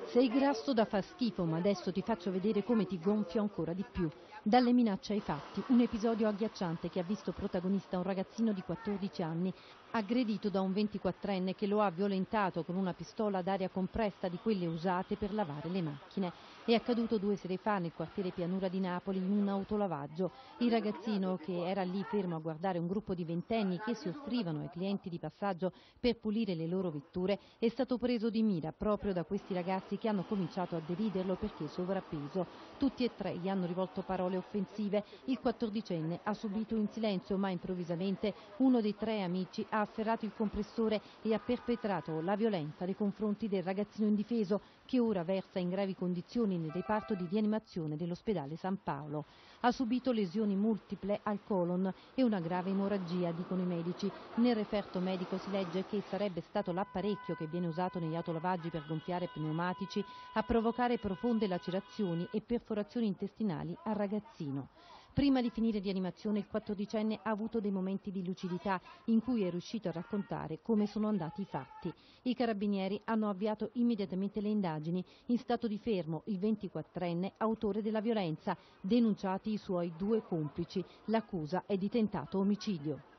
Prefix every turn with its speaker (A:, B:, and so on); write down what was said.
A: Sei grasso da far schifo, ma adesso ti faccio vedere come ti gonfio ancora di più. Dalle minacce ai fatti, un episodio agghiacciante che ha visto protagonista un ragazzino di 14 anni, aggredito da un 24enne che lo ha violentato con una pistola ad aria compressa di quelle usate per lavare le macchine. È accaduto 2 sere fa nel quartiere Pianura di Napoli in un autolavaggio. Il ragazzino, che era lì fermo a guardare un gruppo di ventenni che si offrivano ai clienti di passaggio per pulire le loro vetture, è stato preso di mira proprio da questi ragazzi che hanno cominciato a deriderlo perché sovrappeso. Tutti e 3 gli hanno rivolto parole offensive. Il 14enne ha subito in silenzio, ma improvvisamente uno dei 3 amici ha afferrato il compressore e ha perpetrato la violenza nei confronti del ragazzino indifeso, che ora versa in gravi condizioni nel reparto di rianimazione dell'ospedale San Paolo. Ha subito lesioni multiple al colon e una grave emorragia, dicono i medici. Nel referto medico si legge che sarebbe stato l'apparecchio che viene usato negli autolavaggi per gonfiare pneumatici a provocare profonde lacerazioni e perforazioni intestinali al ragazzino. Prima di finire rianimazione il 14enne ha avuto dei momenti di lucidità in cui è riuscito a raccontare come sono andati i fatti. I carabinieri hanno avviato immediatamente le indagini. In stato di fermo il 24enne autore della violenza, denunciati i suoi 2 complici. L'accusa è di tentato omicidio.